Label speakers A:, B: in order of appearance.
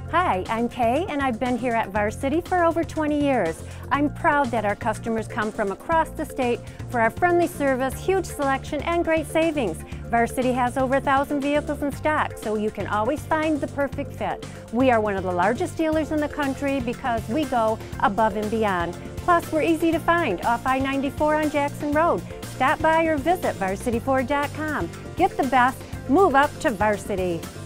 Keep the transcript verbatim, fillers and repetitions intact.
A: Hi, I'm Kay, and I've been here at Varsity for over twenty years. I'm proud that our customers come from across the state for our friendly service, huge selection, and great savings. Varsity has over a thousand vehicles in stock, so you can always find the perfect fit. We are one of the largest dealers in the country because we go above and beyond. Plus, we're easy to find off I ninety-four on Jackson Road. Stop by or visit varsity ford dot com. Get the best, move up to Varsity.